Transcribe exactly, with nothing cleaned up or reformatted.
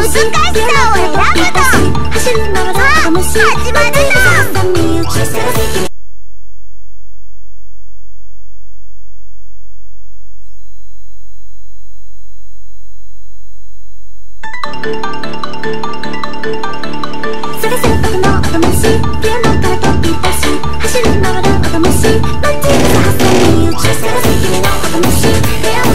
しさを選ぶの。さあ始まるの。探せ僕のおとめし、ピアノから飛び出し走り回るおとめし、街にさ挟み撃ち探せ君のおとめし。